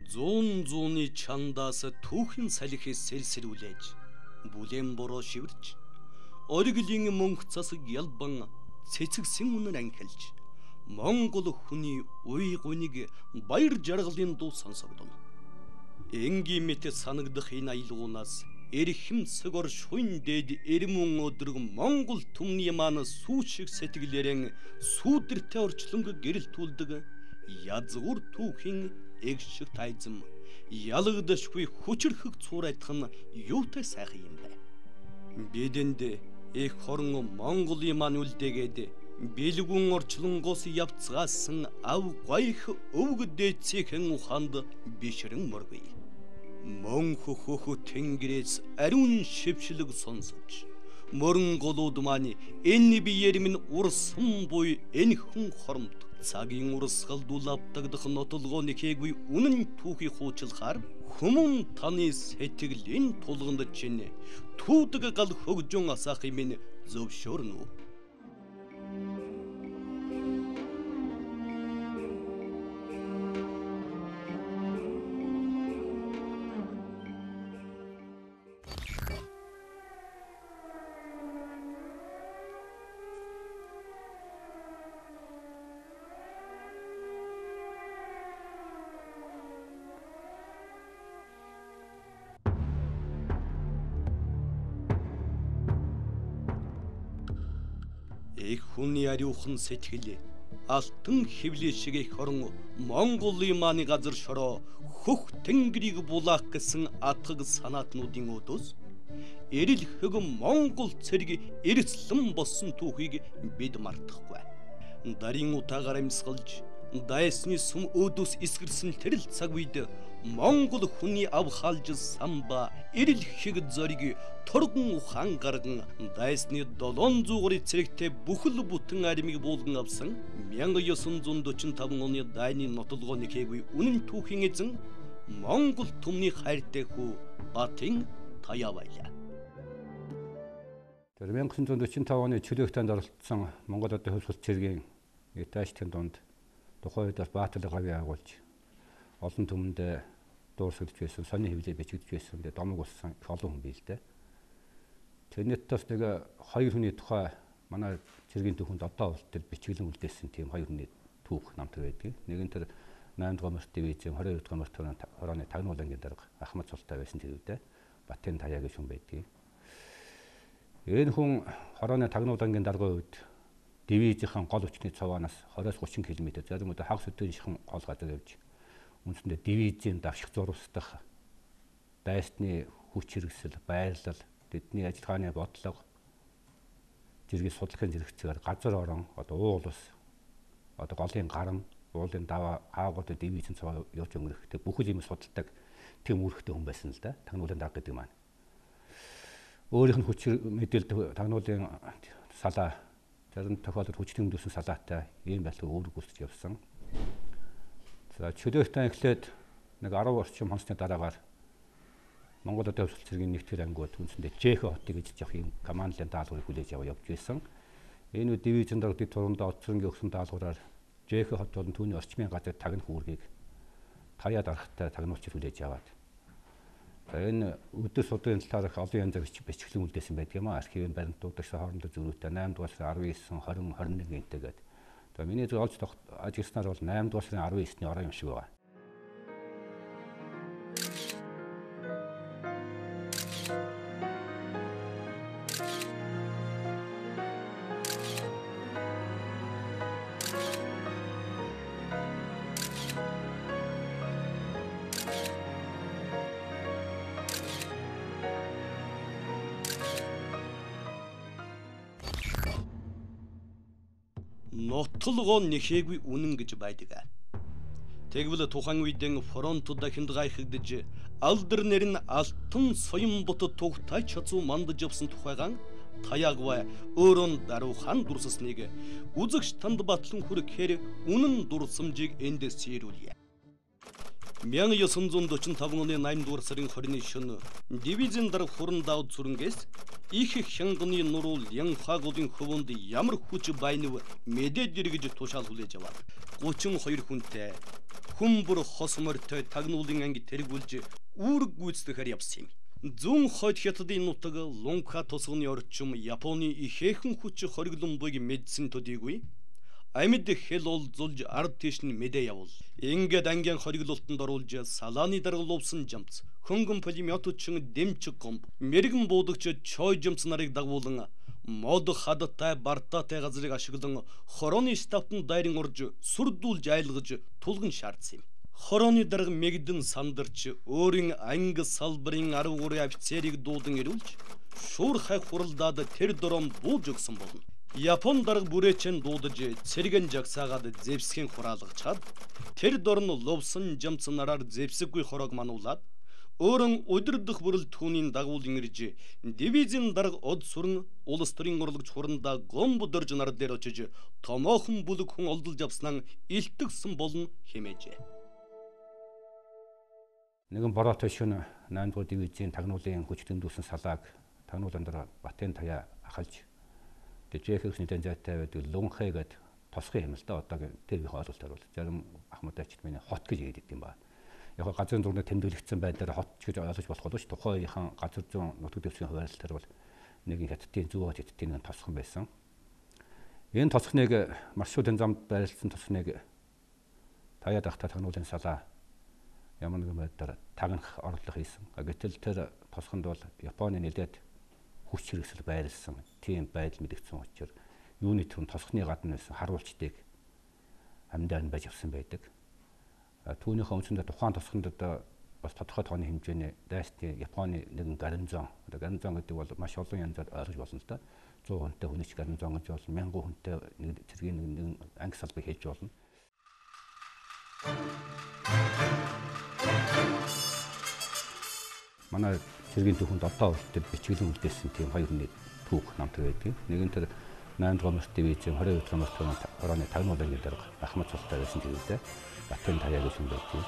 Зуны чандасы тухин салихи сельсерулеж, булем боро шивирч, оргилинги мөнгцасы ялбан цэцэгсэн үнэр анхилж, Монгол хүний уй гунийг баяр жаргалын дуу сонсогдоно. Энги мэт санагдах энэ аялгуунаас эрхэм сөгөр шуйн дээд эрмэн өдрөг Монгол түмний маань сүү шиг сэтгэлээрэн сүүдэртэй орчлонг гэрэлтүүлдэг язгуур түүхийн эгшиг тайзам ялагдашгүй хүчрхэг цуурайтхан юутай сайхан юм бэ? Бидэнд их хорон Монголын маань үлдээгээд Бэлгүн орчлонгоос явцгаасан ав гойх өвгдээцхэн ухаанд бишрэн моргүй. Монх хөхө тэнгэрээс ариун шившлэг сонсож мөрөнголууд маань энэ биеэр минь урсан буй энхэн хоромт цагийн урсгал дулавдагдах нотолгооны хийгүй үнэн түүхий хуучилахаар хүмүүн таны сэтгэлийн тулганд чинь түүдэг гал хөгжөн асаахын минь зөвшөөрнө. Их хүний ариухан сэтгэл алтан хэвлээ шиг их хорон Монголын маань газар шороо хөх тэнгэрийг булаах гэсэн атгаг санаатнуудын өдөөс эрэл хөгөн Монгол цэрэг эрслэн болсон түүхийг бид мартахгүй. Дарын утаагаар амьсгалж дайсны сум өдөөс эсгэрсэн тэрл цаг үед Монгол хүний авхалж самба эрэл хэг зориг торгон ухаан гарган дайсны 700 цэрэгтэй бүхэл бүтэн армийг буулган авсан 1945 оны дайны нотолгооны хийгүй үнэн түүхийн эзэн Монгол түмний хайртай хүү Батын Таявайлаа. Тэр 1945 оны чөлөөтөнд оролцсон Монгол Одын хөвсгөл цэргийн этажтын дунд тухайн үед баатар гавь агуулж олон түмэнд дуурсагдж байсан, сонин хэвлээ бичигдэж байсан. Тэгээд домог болсон олон хүн бийл дээ. Тэрнээс бас нэг хоёр хүний тухай манай цэргийн түүхэнд одоо бол тэр бичиглэн үлдээсэн тийм хоёр хүний түүх намтар байдаг. Нэг нь тэр 8 дугаар морт дивизийн 22 дугаар морт хорооны тагнуулангийн дарга Ахмад Султай байсан тэр үедээ Батын Таяа гэж хүн байдаг. Энэ хүн хорооны тагнуулангийн даргын үед дивизийн гол хүчний цаваанаас 20-30 км зарим удаа хагас өдрийн шихэн гол гадар явж үндсэндээ дивизийн давших зурвсдах дайсны хүч хэрэгсэл байрлал тэдний ажиллагааны бодлого зэргийн судлахын зэрэгцээр газар орон одоо уул ус одоо голын гарам уулын даваа аагууд дивизийн цаваа явж өнгөрөх тэг бүхэл юм судалдаг тийм үүрэгтэй хүн байсан л да. Тагнуулын дарга гэдэг маань. Өөрийнх нь хүч мэдээлэл тагнуулын салаа зарим тохиолдолд хүчтэй хэмдүүлсэн салаатай ийм байлгүй үүрэг гүйцэж явсан. За чөлөөтөө эхлээд нэг 10 орчим хонсны дараагаар Монгол Одын хөвсгөл цэргийн нэгтгэр ангууд үндсэндээ Жэхэ хотыг эзэж явах юм командын даалгаврыг хүлээж явж байсан. Энэ үед дивизийн дарга дэд турундаа оцсонгийн өгсөн даалгавраар Жэхэ хот болон түүний орчмын газар тагнах үүргийг Таяа даргатай тагнуулчид хүлээж аваад. За энэ өдөр судрын талаарх олон янзаар бичглэн үлдээсэн байдаг юм аа. Архивын баримтуудаас хоорондоо зөрүүтэй 8 дугаар сарын 19, 20, 21 гинтэйгээд. За миний олж ажигласнаар бол 8 дугаар сарын 19-ний орой юм шиг байгаа. Нотолгоо нэхээгүй үнэн гэж байдаг. Тэгвэл тухайн үедэн фронтод дахинд гайхагдж алдар нэр нь алтан соён бот тугтай чацуу мандаж явсан тухайгаан Таягва өөрөнд даруухан дурсасныг үзэгч танд батлан хүрэхээр үнэн дурсамжийг энд сэрүүлье. 1945 оны 8-р сарын 20-ны шөнө дивизион дарга хурандаа зүрэнгээс их хянганы нуруу Янхагуудын хөвөнд ямар хүч байнав мэдээд иргэж тушаал хүлээж аваад 32 хүнтэй хүн бүр хос морьтой тагнуулын анги тэргүүлж үүрэг гүйцэтгэхээр явсан юм. Зүүн хойд хятадын нутаг Лунка тусганы орчим Японы ихээхэн хүч хориглон буйг мэдсэн төдийгүй амьд хэл олзулж ард тийш нь мэдээ явуул. Ингээд ангийн хориглолтонд оруулж салааны дарга лувсан жамц, хөнгөн пулеметчин дэмчиг гомб, мэрэгэн буудагч чой жамц нарыг дагуулan мод хадтай бартаатай газрыг ашиглан хорооны стафтын дайрын орж сүрдүүлж айлгаж тулган шаардсан юм. Хорооны дарга мэгдэн сандарч өөрийн анги салбарын 13 офицерыг дуудан ирүүлж шуур хай хуралдаад тэр дором бууж өгсөн болно. Япон дарга бүрээчэн дуудаж цэргэн жагсаагаад зэвсгийн хураалгачаад тэр дорн ловсон жамц нараар зэвсэггүй хорог мануулаад өөрөн өдөрдөх бүрэл түүний дагуулын ирж дивизион дарга од сүрэн улс төрийн урлагч хурандаа гомбо дөрж нар дээр очиж томоохон бүлэг хүн олдолж авснаа илтгэсэн болно хэмээжээ. Нэгэн бороотой шөнө 8-р дивизийн тагнуулын хүч дэндүүсэн салааг тагнуулан дараа Батэн таяа ахалж Тэжээхээс нэгэн зайтай байдаг Лунхэ гээд тосхон юм л да одоогийн тэргийн ойлголтоор бол зарим ахмадачд миний хот гэж ярьдаг юм байна. Яг газрын зурнаа тэмдэглэгдсэн байдлаар хот гэж ойлгож болох боловч тухайхан газар зүүн нутаг дэвсгийн хуваарлалтаар бол нэгэн хятадын зүүн хятадын тосхон байсан. Энэ тосхныг маршрутын замд байрласан тосхныг таяад ахта тагнуулын салаа ямар нэгэн байдлаар тагнах орлого хийсэн. Гэтэл тэр тосхонд бол Японы нэлээд хүч хэрэгсэл байрлсан тийм байдал мэдэгдсэн учраас юуны төрн тосхны гадна байсан харуулчдыг амьдаар нь байж авсан байдаг. Түүнийхээ үндсэндээ тухайн тосхонд одоо бас тодорхой тооны хэмжээний дайсны Японы нэгэн гарнизон. Одоо гарнизон гэдэг бол маш олон янзаар ойлгож болно л да. 100 хүнтэй хүнийч гарнизон гэж болно. 1000 хүнтэй нэг цэргийн нэгэн анги салбыг хийж болно. Манай цэргийн түүхэнд одоо үртэл бичгэлэн үлдээсэн тийм хоёр нэг түүх намтар байдаг. Нэг нь тэр 8-р морь дивизийн 22-р морь хорооны тагнуулын дарга Ахмад цолтой байсан гэдэг. Батэн таяа гэсэн байдаг.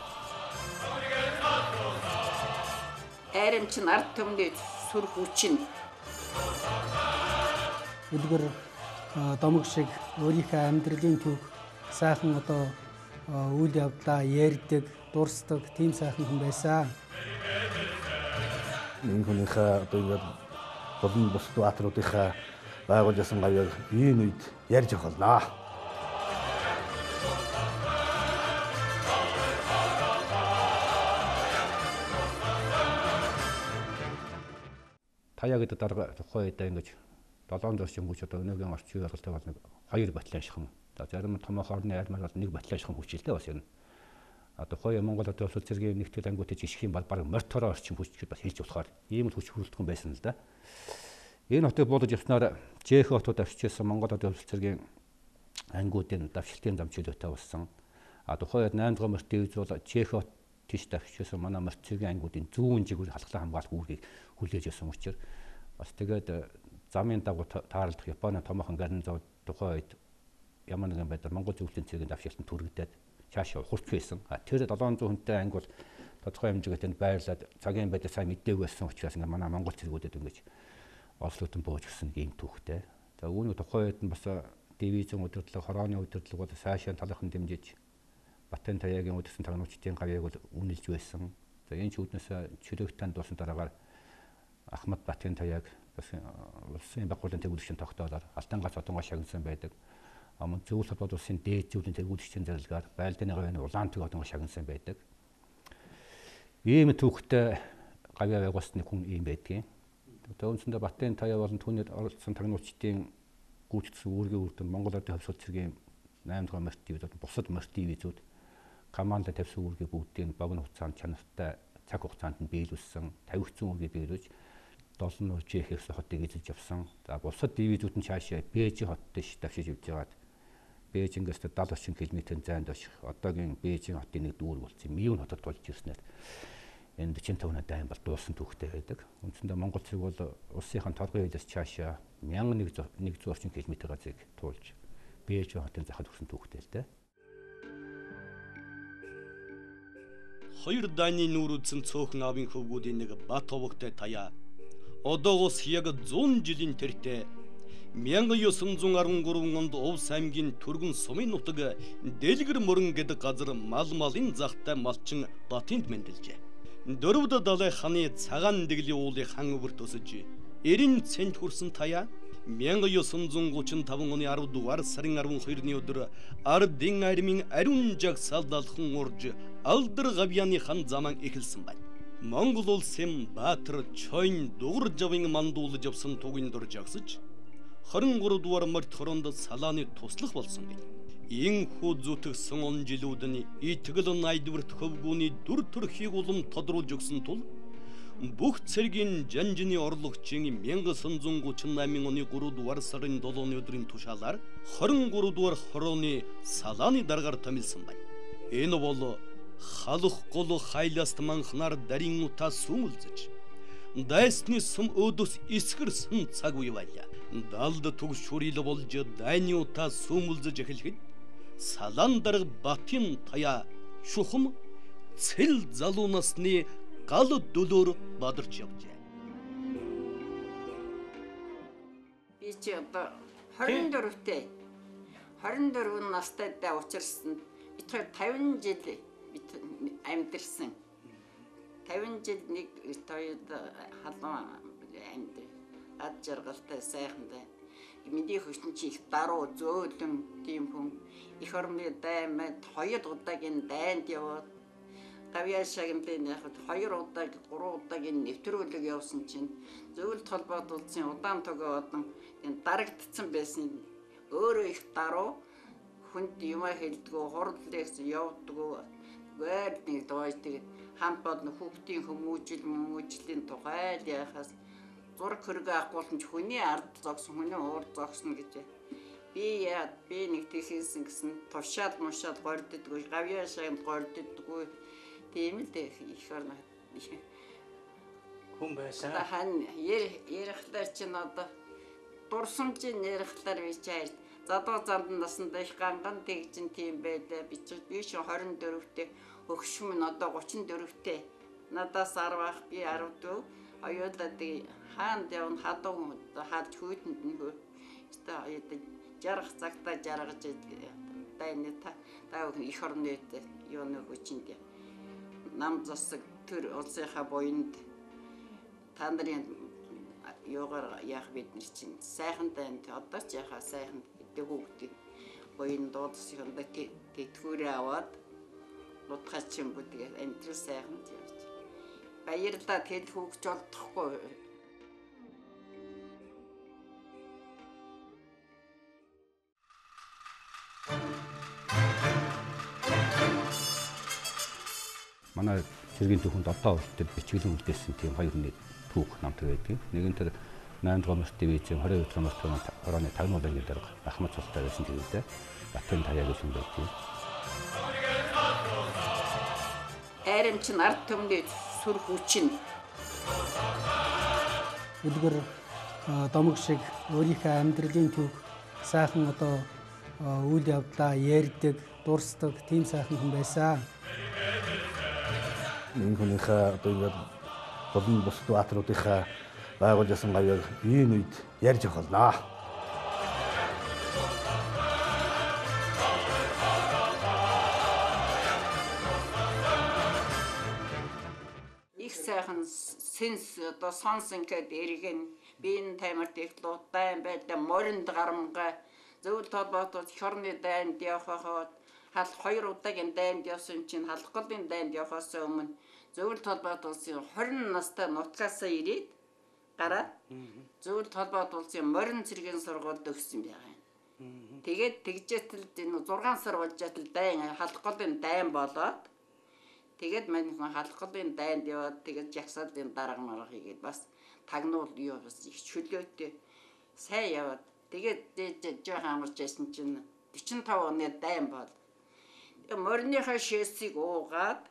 Эрэм чин ард түмний сүр хүчин үлгэр домог шиг өөрийнхөө амьдралын түүх сайхан одоо үйл явдлаа ярьдаг, дурсдаг тийм сайхан хүн байсан. Энэ хүнийхээ одоо ингээд болон бус баатруудынхаа байгуулж ясан гавьяаг энэ үед ярьж авахлаа. Таяа гэдэг дарга тухайн үедээ ингэж 700 орчим хүч одоо өнөөгийн орчин ойлголттой бол нэг 2 батальон шхан. За зарим томоохон орны айлмаар бол 1 батальон шхан хүчтэй бас юм. Тухайн Монгол одоо улс цэргийн нэгтгэл ангиудыг жишгэх юм бол баг морьтороо орчим хүч бас хийж болохоор ийм л хүч хүрэлтгэн байсан л да. Энэ хотыг буулгаж явснаар Жээх хотод авчижсэн Монгол одоо улс цэргийн ангиудын давшилтын зам чөлөөтэй болсон. Тухайн 8-р морь дивиз бол Жээх хот тийш давчижсэн манай морь цэргийн ангиудын зүүн жигүүр халахлан хамгаалах үүргийг хүлээж авсан учраас бас тэгээд замын дагуу таарлах Японы томоохон гарнизон тухайн үед ямар нэгэн байдлаар Монгол зөвлөлийн цэргийн давшилтанд түрэгдээд цаашаа хурц байсан. Тэр 700 хүнтэй анги бол тодорхой хэмжээгээр тэнд байрлаад цагийн байдлаа сайн мэдээгүй байсан учраас ингээ манай Монгол цэргүүдэд ингэж Ослотон бууж гисэн ийм түүхтэй. За үүнийг тухайн үед нь бас дивизийн удирдлага, хорооны удирдлага бол цаашаа талхан дэмжиж Батэн таяагийн удирсан тагнуучдын гавьяаг бол үнэлж байсан. За энэ ч үүднээс чөлөөт танд болсон дараагаар Ахмад Батэн таяаг бас улсын байгууллагын төвлөрөгчийн тогтоолоор Алтан гац одонгоо шагнасан байдаг. Мөн зөвлөлт холбоот улсын дээд зөвлөлийн төвлөрөгчийн зарилгаар байлдааны гавьяаны улаантыг одонгоо шагнасан байдаг. Ийм түүхтэй гавьяа байгуулсны хүн ийм байдгийг. Одоо үндсэндээ Батэн таяа болон түүний оролцсон тагнуучдын гүйцэтгэсэн үүргийн үр дүн Монгол Ардын хавьсгал цэргийн 8-р морь дивизүүд бусад морь дивизүүд командад тавьсан үүргийн бүгдийг богино хугацаанд чанартай цаг хугацаанд нь биелүүлсэн, тавигдсан үүргийг биелүүлж 7 нуур Жээх хотыг эзэлж явсан. За бусад дивизүүд нь цаашаа Бээжин хот дэш давшиж явж байгаад Бээжингээс 70 орчим км-ийн зайд очих одоогийн Бээжин хотын нэг дүүрэг болсон. Миун хотод болж ирснээр энэ 45 дайн бол дуусан түүхтэй байдаг. Үндсэндээ Монгол цэг бол улсынхаа торгын хилээс цаашаа 1100 орчим км газрыг туулж Бээжин хотын захад хүрсэн түүхтэй л дээ. хоёр дайны нүүрүүдсэн цөөхөн авийн хөвгүүдийн нэг бат ховогтой таяа. Одоогоос яг 100 жилийн тэртээ 1913 онд Увс аймгийн Түргэн сумын нутаг Дэлгэр мөрөн гэдэг газар мал малын захтай малчин Батынд мэндэлжээ. Дөрөвд далай ханы цагаан дэглийн уулын хан өвөрт өсөж 90 цент хүрсэн таяа 1935 оны 10 дугаар сарын 12-ны өдөр Ардын армийн ариун жагсаалдалхан урж Алдар Гавьяны хан заман эхэлсэн байна. Монгол улсын Баатар Чойн дугар жавын мандуулж явсан тугийн дур жагсаж 23 дугаар март хоронд салааны туслах болсон байна. Инхүү зүтгэсэн он жилүүдний итгэл найдварт хөвгүүний дүр төрхийг улам тодруулж өгсөн тул бүх цэргийн жанжины орлогчийн 1938 оны 3 дугаар сарын 7-ны өдрийн тушаалаар 23 дугаар хорооны салааны даргаар томилсон байна. Энэ бол халах гол хайласт манхнаар дарин утаа сүмэлзэж дайсны сум өдөс эсгэрсэн цаг үе байлаа. Далд түгш шүрил болж дайны утаа сүмэлзэж эхлэхэд салаан дарга Батын таяа шухам цэл залуу насны гал дөлөөр бадарч явжээ. Би чи одоо 24-тэй 24 настайдаа учирсан. Би 50 жил амьдэрсэн. 50 жил нэг тоёд халуун амьд ад жаргалтай сайхантай. Миний хөшин чи их даруу зөөлөн тийм хүн их орны даймад 2 удаагийн дайнд яваад Гавьяа шагналын яхад 2 удаа 3 удаагийн нэвтрүүлэг явсан чинь зөвлөлт холбоод улсын удаан тогоо одон дарагдсан байсан. Өөрөө их даруу хүнд юм хэлдэггүй хурлаас явдаггүй. Гэр нэг доош тэгээд хамт бол хүүхдийн хүмүүжлийн тухай л яхаас зураг хөргөө авахгүйсэн ч хүний ард зогсон хүний уур зогсно гэж. Би нэг тийхсэн гэсэн тушаал мушаал горддаггүй. Гавьяа шагнал горддаггүй. Тийм л их орно. Хүн байсан. Хан ярихлаар чинь одоо дурсамжийн ярихлаар би чайл. Задуу замд насанд их ганган тэгжин тийм байлаа. Би чи 24-тэй өгшмөн одоо 34-тэй. Надаас 10 ах би 14. Оюутаа тий хаанд явна хадуу хаад хүйтэнд нэг өстө жарах цагтаа жаргаж дайны та их орны юу нэг үчинд нам засаг төр улсынхаа буйнд та нарын юугаар яах бид нар чинь сайхан танд одоо ч яхаа сайхан гэдэг хүүхдийн буйн дуудсахында тэтгэврээ аваад нутгаа чинь бүдгээ энтэр сайхан явж баярлаа тэл хүүхч олдохгүй. Манай цэргийн түүхэнд одоо үлдээд бичиглэн үлдээсэн тийм хоёр нэг түүх намтар байдаг. Нэгэн тэр 8 дугаар март дивизийн 22 дугаар март орооны тагнуулын дээр Ахмад цолтой байсан гэдэг Батын таяа гэж юм байдаг. Айрамч ард түмний сүр хүчин. Өдгөр домог шиг өөрийнхөө амьдралын түүх сайхан одоо үйл явдлаа ярьдаг, дурсдаг тийм сайхан хүн байсан. Энэ хүнийхээ одоо ингээд болон бус баатруудынхаа байгуулж ясан гавьяаг энэ үед ярьж явах болноо. Их сайхан сэнс одоо сонсон гэдэг эргэн би энэ таймарт их луутай байлаа моринд гарамгаа зөвлөлт холбоотод хорны дайнд явхахад хал 2 удаагийн дайнд явсан чинь халахгын дайнд явахаас өмнө зөвлөлт холбоот улсын 20 настай нутгаасаа ирээд гараад зөвлөлт холбоот улсын морин цэргийн сургуульд өгсөн байгаа юм. Тэгээд тэгжээтэл энэ 6 сар болжээтэл дайн халахгын дайн болоод тэгээд манайхан халахгын дайнд яваад тэгээд жагсаалын дарга марга хийгээд бас тагнуул юу бас их чөлөөтэй сайн яваад тэгээд жоохон амарч байсан чинь 45 оны дайн бол морныхаа шээсийг уугаад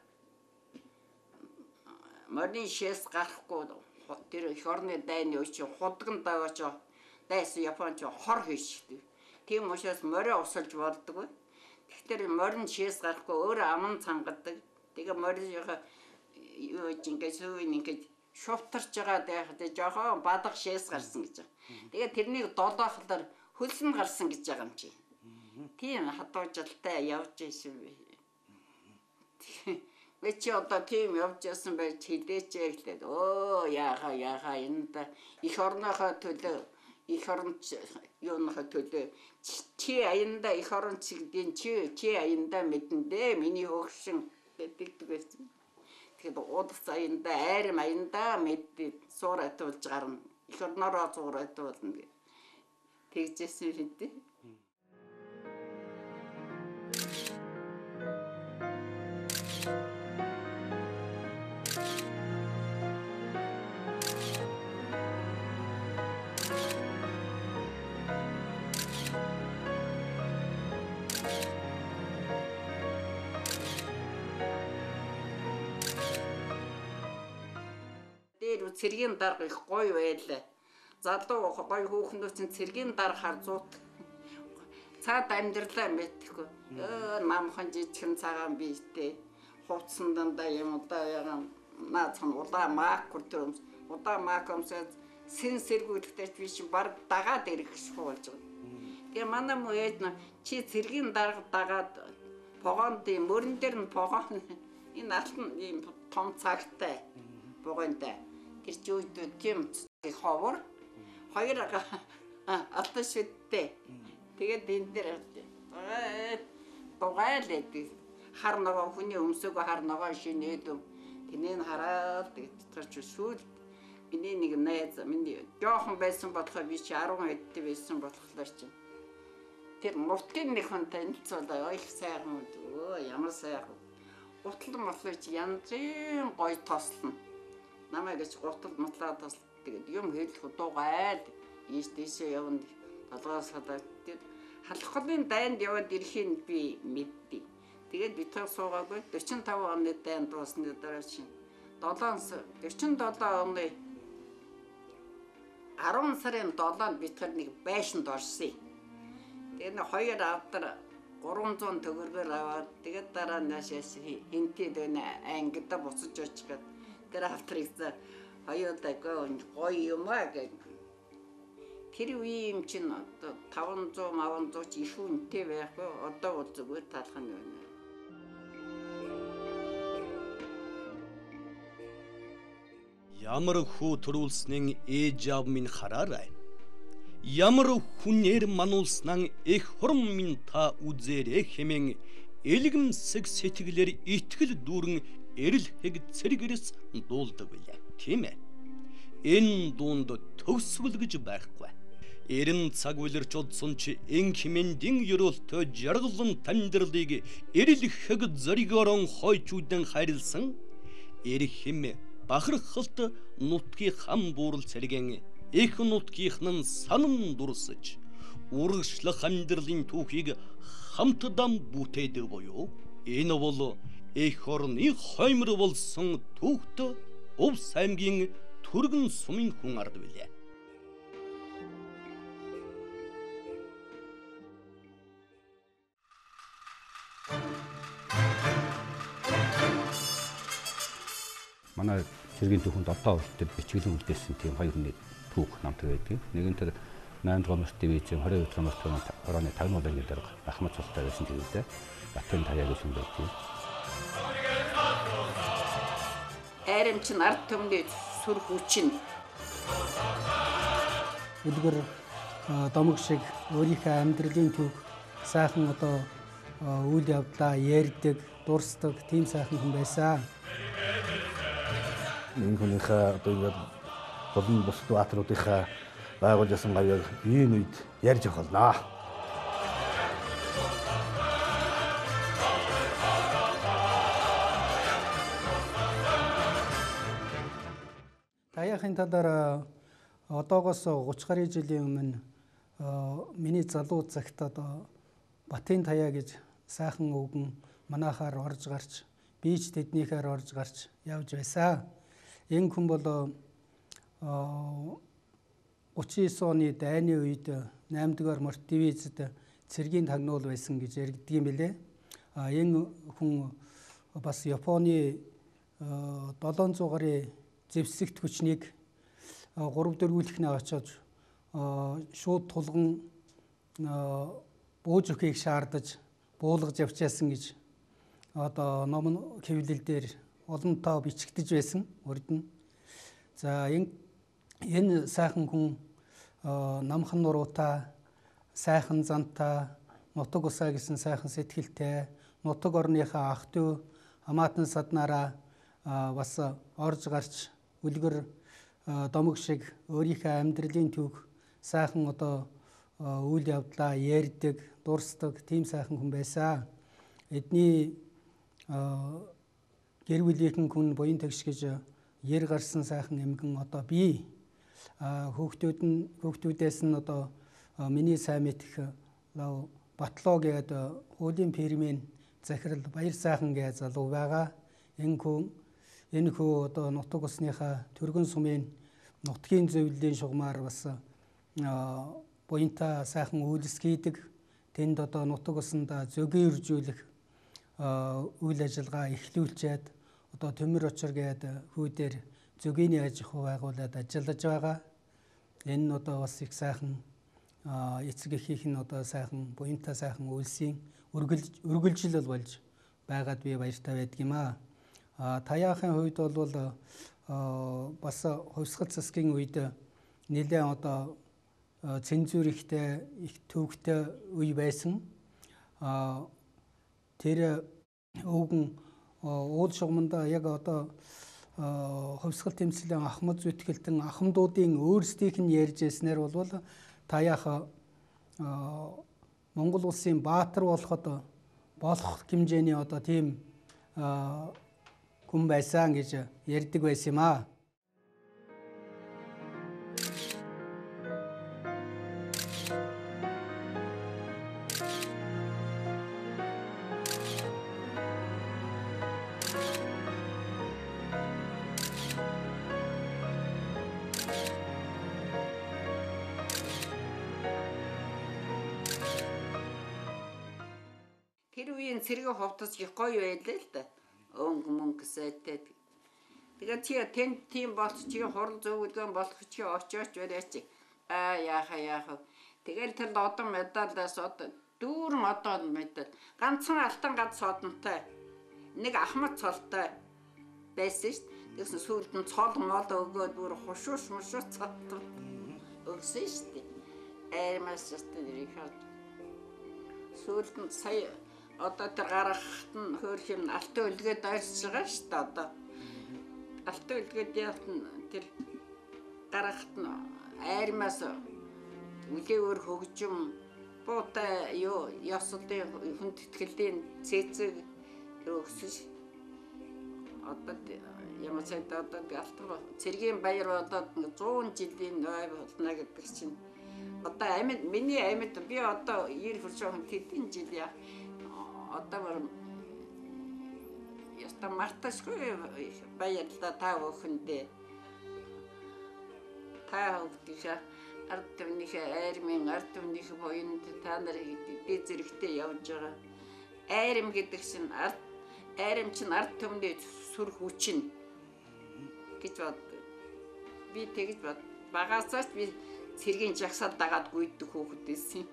морны шээс гарахгүй тэр их орны дайны өчи худган даваач дайсан японч хор хийшдэг. Тийм учраас морио усалж болдгоо. Тэгэхээр морин шээс гарахгүй өөрөө аман цангадаг. Тэгээ морьёо юу ингэж сүүн ингэж шуутарч байгаа байхад жоохон бадаг шээс гарсан гэж. Тэгээ тэрнийг долоохлоор хөлс нь гарсан гэж байгаа юм чи. Тийм хатуужалтай явж ийсэн би. Веч одоо тийм явж ясан байж хилээч гэлээ. Оо яага энэ их орнохоо төлөө их орон юунахаа төлөө чи аянда их орон чигдийн чи аянда мэдэндээ миний хөөгшин гэдэг байсан. Тэгээд удас аянда айрам аянда мэд суурайт болж гарна. Их орнороо суурайт болно гэ. Тэгжсэн хэдий. Цэргийн дарга их гоё байлаа. Залуу гоё хүүхнүүд чинь цэргийн дарга харзуут. Цаад амьдралаа мэдхгүй. Намхан жижигхэн цагаан биетэй. Хувцсан дандаа юм удаа ягаан наацхан удаа мак хүртөм. Удаа мак өмсөд сэн сэргүүлэхтэй биш баг дагаад ирэх шүү болж байгаа. Тэгээ манай мөөд чи цэргийн дарга дагаад погонд мөрөн дээр нь погон энэ алтан ийм том цагтай погонтой. Тэр ч үүдээ тийм ховор хоёр алтан шүттэй. Тэгээд энэ дээр дугаалээ хар нөгөө хүний өмсөөгөө хар нөгөө шинээд тэнээ хараад тэгж сүүл миний нэг найз миний жоохон байсан болохоор би чи 10 хэдтэй байсан болохоор чи тэр муртын нэг хүн танилцуулаа их сайхан өө ямар сайхан гутал мотлоо чи янзын гой тослно. Намайг гэж гутал мотлаа тас тэгээд юм хэлэх дуугаад ийш тийшээ явна толгоос хадаад халахлын дайнд яваад ирэхийг би мэдтий. Тэгээд би тэр суугаагүй 45 оны дайнд дуусны дараа чинь 47 оны 10 сарын 7-нд би тэр нэг байшинд орсон. Тэгээд хоёр автар 300 төгрөгөөр аваад тэгээд дараа нь наашаас хинтээ дэнэ ангида буцаж очиход тэр автрыг за хоёулаа гоё юм аа гэж. Тэр үе юм чинь 500 ч их үнэтэй байхгүй одоо бол зүгээр талхан байна. Ямар хүү төрүүлснэн ээж аав минь хараарай. Ямар хүнээр мануулснан их хурм минь та үзээрэ хэмээн элгэмсэг сэтгэлээр итгэл дүүрэн эрэл хэг цэргэрс дуулдаг билээ. Тийм ээ. Энэ дуунд төгсгөл гэж байхгүй. Эрен цаг үлэрч удсан чи эн хэмэндийн ёроолтой жаргалан тандрлыг эрэл хэг зоригорон хойчүүдэн харилсан эрх хэмээ бахархалт нутгийн хам буурал цэргэн их нутгийнхнан санан дурсаж урагшлах амьдралын түүхийг хамтдам бүтээдэг буюу энэ бол их орны хоймор болсон түүхт Увс аймгийн Түргэн сумын хүн ард билээ. Манай цэргийн түүхэнд одоо хүртэл бичиглэн үлдээсэн тийм хоёр нэг түүх намтар байдаг. Нэгэн тэр 8 дугаар насны дивизийн 22 дугаар насны орооны 50 удаагийн дарга Ахмад цолтой байсан тэрүүтэй Батын таяа гэж юм байдаг. Айрамч нарт төмний сүр хүчин. Эдгээр домог шиг өөрийнхөө амьдралын түүх сайхан одоо үйл явдлаа ярьдаг, дурсдаг тийм сайхан хүн байсан. Энэ хүнийхээ одоо ингээд болон бус театруудынхаа байгуулж ясан гавьяаг энэ үед ярьж болно. Таяахын талаар одоогоос 30 гаруй жилийн өмнө миний залуу цагт одоо Батын таяа гэж сайхан өвгөн манайхаар орж гарч бийч тэднийхээр орж гарч явж байсан. Энэ хүн бол 39 оны дайны үед 8 дугаар морт дивизэд цэргийн тагнуул байсан гэж яригддаг юм билээ. Энэ хүн бас Японы 700 гаруй зэвсэгт хүчнийг 3-4 үлхнээ очиж шууд тулган бууж өгөхийг шаардаж буулгаж явчаасан гэж одоо ном хэвлэл дээр олон тоо бичигдэж байсан урд нь. За энэ сайхан хүн намхан нуруутай, сайхан зантай, нутаг усаа гэсэн сайхан сэтгэлтэй, нутаг орныхаа ах トゥ хамаатан саднараа бас орж гарч үлгэр домог шиг өөрийнхөө амьдралын түүх сайхан одоо үйл явдлаа ярьдаг, дурсдаг тийм сайхан хүн байсан. Эдний гэр бүлийнхэн хүн буян тагш гэж яр гарсан сайхан эмгэн одоо би хүүхдүүдээс нь одоо миний сайн мэдэх Батлоо гэдэг хуулийн фирмийн захирал Баяр сайхан гэж залуу байгаа. Энэ хүү одоо нутаг усныхаа төргөн сумын нутгийн зөвлөлийн шугамар бас буянтай сайхан үйлс хийдэг. Тэнд одоо нутаг усанда зөгийн үржүүлэх үйл ажиллагаа эхлүүлчихэд одоо Төмөр очор гэдэг хүүдээр зөгийн аж ахуй байгуулад ажиллаж байгаа. Энэ нь одоо бас их сайхан эцэг эхийнх нь одоо сайхан буянтай сайхан үйлсийн үргэлжлэл болж байгаад би баяртай байдгиймээ. Таяахын хувьд бол бас хувьсгал засгийн үед нэлээд одоо цензур ихтэй их төвөгтэй үе байсан. Тэр өвгөн уул шугамда яг одоо хувьсгал тэмцлийн ахмад зүтгэлтэн ахмадуудын өөрсдийнх нь ярьж ирснээр бол таяах Монгол улсын баатар болох хэмжээний одоо тийм хүн байсан гэж ярьдаг байсан юм аа. Тэр үеийн цэргийн хувцас их гоё байлаа л да. Өнгө сайтай. Тэгээд тийм болч чи хурал зөвлөгөө болох чи очооч барайч. Яаха. Тэгэл тэр одон медалаас одоо дүүрэн одон медаль. Ганцхан алтан ганц содонтой. Нэг ахмад цолтой байсан шүү дээ. Тэгсэн сүүлд нь цол мол өгөөд бүр хушууш цолтой өгсөн шүү дээ. Аймаас өстөд ирэх. Сүүлд нь сая одоо тэр гарахт нь хөөх юм алтан үлгээд ойрсож байгаа шүү дээ одоо. Алтан үлгээд явтан тэр гарахт нь айрмаас үлээвэр хөгжим буутай юу ясуудын хүн тэтгэлийн цэцэг өгсөн. Одоо ямар ч одоо алтан цэргийн баяр одоо 100 жилийн ой болно гэдэг чинь одоо миний амьд би одоо 90 хүрч байгаа хэдэн жил яа одоо яста марташгүй баярлалаа та бүхэндээ та бүгдээ ард түмнийхээ айрмын ард түмнийхээ буянд та нарыг дээд зэрэгтэй явж байгаа. Айрм гэдэг чинь ард түмний сүр хүчин гэж бод. Би тэгж бод. Багасаач би цэргийн жагсаал дагаад гүйдэг хүүхэд байсан.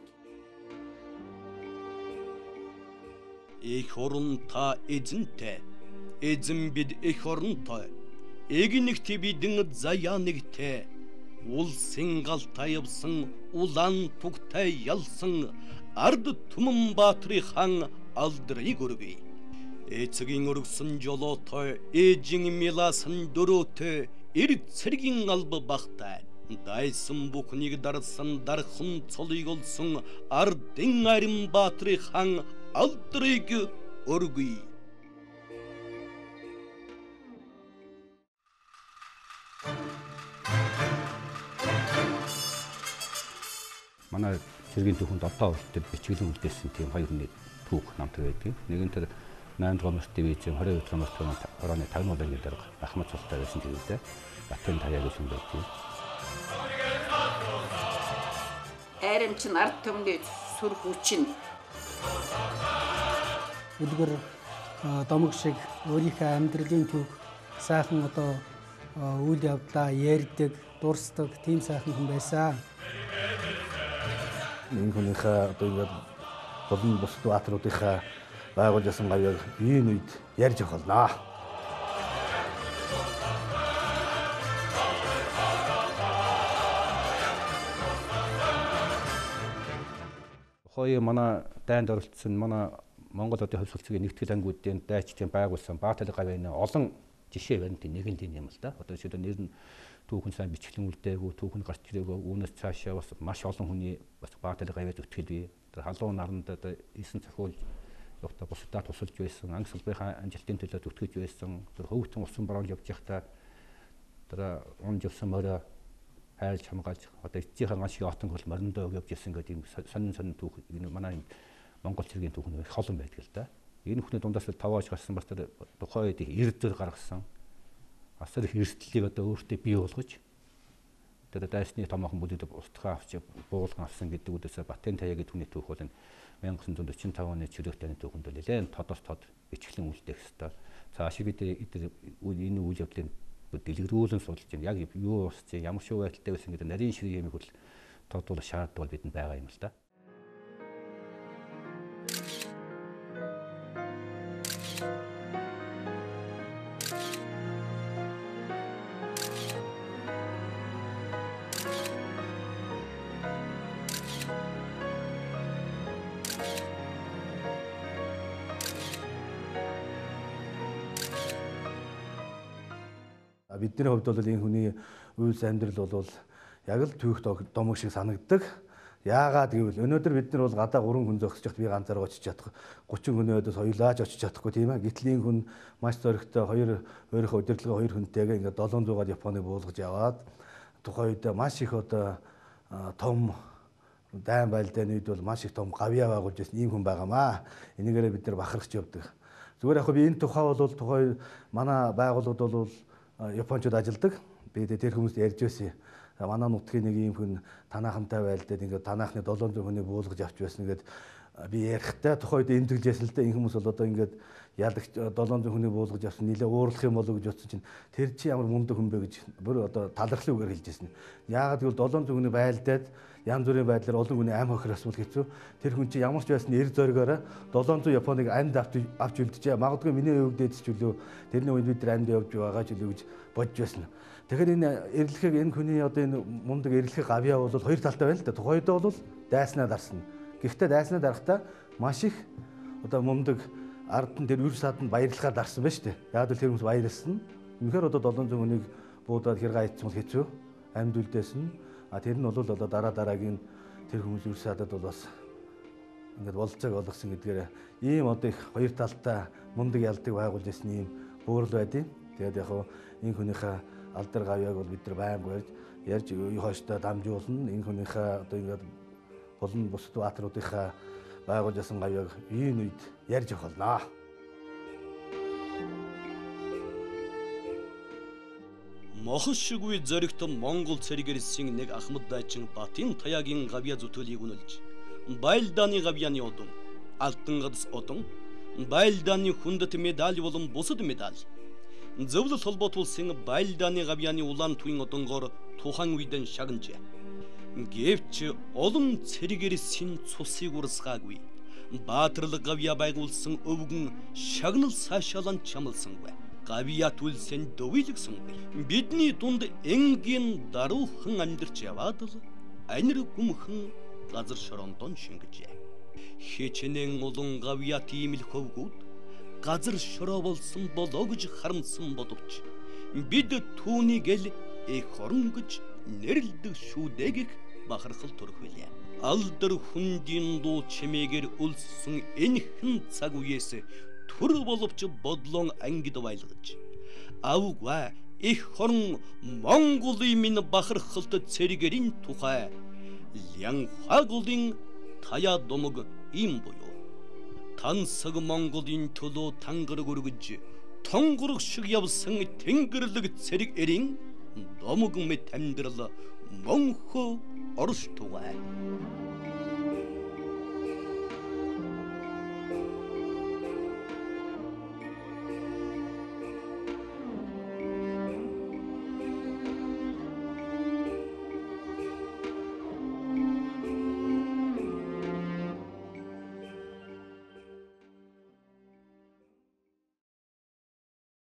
Их оронтой эзэнтэй, эзэн бид их оронтой, эгнэгт бидэн заяа нэгтэй, улсын галтай явсан, улаан тугтай ялсан, ард түмэн баатры хан алдрыг өргөе. Эцгийн өргсөн жолоотой, ээжин милаасан дөрөөтэй, эрд цэргийн алба багтай. Дайсан бүхнийг дарсан дархан цолыг олсон ардын арим баатры хан алдрыг өргөе. Манай цэргийн түүхэнд одоо хүртэл бичиглэн үлдээсэн тийм хоёр хүний түүх намтар байдаг. Нэг нь тэр 8 дугаар март дивизийн 22 дугаар март орооны 50 удаагийн дарга Ахмад цолтой байсан гэдэг Батын таяа гэж юм байдаг. Айрам чинь ард түмний сүр хүчин. Үлгэр домог шиг өөрийнхөө амьдралын түүх сайхан одоо үйл явдлаа ярьдаг, дурсдаг тийм сайхан хүн байсан. Энэ хүнийхээ одоо ингээд болон бус баатруудынхаа байгуулж ясан гавьяаг энэ үед ярьж явах болноо. Тухайн манай дайнд оролцсон манай Монгол Одын хувь сурталчилгааны нэгтгэл ангиудын дайчдын байгуулсан Баатар гавьяаны олон жишээ байна. Нэг нь тийм юм л да. Одоо жишээлбэл нэр нь түүхэн сайн бичлэн үлдээгүй, түүхэн гарч ирээгүй, үүнээс цаашаа бас маш олон хүний бас Баатар гавьяад үтгэл бий. Тэр халуун наранд одоо исэн цохиулж явахдаа бусдаа тусалж байсан, анги салбарын амжилтын төлөө үтгэж байсан. Тэр хөвгтөн усан бороо явж явахдаа тэр унж явсан морой хайлж хамгаалж одоо эцсийнхээ гашиг отон хөл мориндоо явж явсан гэдэг юм сонин түүх манай Монгол цэргийн түүхэн холон байдаг л да. Энэ бүхний дундаас 5 аж гарсан бас тэр тухайн үед эрдээр гаргасан асар их эрсдлийг одоо өөртөө бий болгож тэр дайсны томоохон бүлэгд устгаа авч буулган авсан гэдэг үдээсээ Батэн таяа гэдэг хүний түүх бол 1945 оны чөлөөт таны түүхэнд бол нэлээд тодос тод ичгэлэн үлдээх ёстой. Цаашаа бид энэ үйл явдлын дэлгэрүүлэн судалж байна. Яг юу усч ямар шүү байдалтай байсан гэдэг нарийн ширхэг юмыг бол тодруулах шаардлага бол бидэнд байгаа юм л да. Бидний хувьд бол энэ хүний үйлс амьдрал бол яг л түүх домог шиг санагддаг. Яагаад гэвэл өнөөдөр бид нар бол гадаа 3 хүн зогсож байхад би ганцаараа очиж чадах 30 хүний өдөөс хоёулааж очиж чадахгүй тийм ээ. Гэтэл энэ хүн маш зоригтой өөрийнхөө удирдлага 2 хүнтэйгээ ингээд 700-аад Японыг буулгаж яваад тухайн үед маш их одоо том дайн байлдааны үед бол маш их том гавьяа байгуулж байсан ийм хүн байгаамаа. Энийгээрээ бид нар бахархаж явдаг. Зүгээр яг би энэ тухай бол тухайн манай байгууллагууд бол Япончууд ажилдаг. Би тэр хүмүүст ярьж байсан. Манай нутгийн нэг ийм хүн танаахантай байлдаад ингээд танаахны 700 хүний буулгаж авч байсан гэдэг би ярихдаа тухайн үед эмдэглэжсэн л дээ. Энэ хүмүүс бол одоо ингээд ялагч 700 хүний буулгаж авсан нэлээ уурлах юм болов гэж бодсон чинь тэр чи ямар мундаг хүн бэ гэж бүр одоо талархлын үгээр хэлж байсан. Яагаад гэвэл 700 хүний байлдаад янз бүрийн байдлаар олон хүний ам хохир асуул хэцүү. Тэр хүн чи ямар ч байсан эр зоригоороо 700 Японыг амьд авч үлдчихээ. Магадгүй миний өвөг дээдс ч үлээ. Тэрний үед бид нар амьд явж байгаа ч үлээ гэж бодж байсан. Тэгэхээр энэ эрлэхийг энэ хүний одоо энэ мундаг эрлэх гавьяа бол 2 талтай байна л да. Тухайд бол дайснаа дарсна. Гэхдээ дайснаа дарахдаа маш их одоо мундаг ард нь тэр үр саданд баярлахаар дарсан байна шүү дээ. Яг л тэр хүмүүс баярлсан. Үнэхээр одоо 700 хүнийг буудаад хэр гайцсан хэцүү. Амьд үлдээсэн. Тэр нь бол одоо дараагийн тэр хүмүүс үр садад бол бас ингээд болцоог олгосон гэдгээр ийм одоо их 2 талтай мундаг ялдаг байгуулж ирсэн ийм бөөрл байдیں۔ Тэгээд яг энэ хүнийхээ алдар гавьяаг бол бид нар байнга ярьж хооштой дамжуулна. Энэ хүнийхээ одоо ингээд болон бусад баатруудынхаа байгуулж ирсэн гавьяаг энэ үед ярьж явах болноо. Мохос шиггүй зоригтой Монгол цэргэрсийн нэг Ахмад дайчин Батэн таяагийн гавьяа зүтгэлийг үнэлж Байлдааны гавьяаны одон, алтан гадас одон, Байлдааны хүндэт медаль болон бусад медаль зөвлөл холбоотулсан Байлдааны гавьяаны улаан туян одонгоор тухан үйдэн шагнажээ. Гэвч олон цэргэрсийн цусыг урсгаагүй. Баатарлаг гавьяа байгуулсан өвгөн шагнал цаашаалан чамлсангүй. Гавьяа түлсэн дөвилгсэнгүй. Бидний дунд энгийн даруухан амьдарч яваад л анир гүмхэн газар шорондон шингэжээ. Хичнээн олон гавьяа тиймэл хөвгүүд газар шороо болсон болоо гэж харамсан бодовч бид түүнийг л их хорон гэж нэрлдэг шүү дээ гэх бахархал төрөх билээ. Алдар хүндийн дуу чимээгээр үлссэн энэхэн цаг үеэс төр боловч бодлон ангид байлгаж авгаа их хорон Монголын минь бахархалт цэргэрийн тухай Лянхаголын таяа домог им буюу тансаг Монголын төлөө тангараг өргөж тонгорог шиг явсан тэнгэрлэг цэрэг эрийн домог мэт амьдрал монхо орш тугай.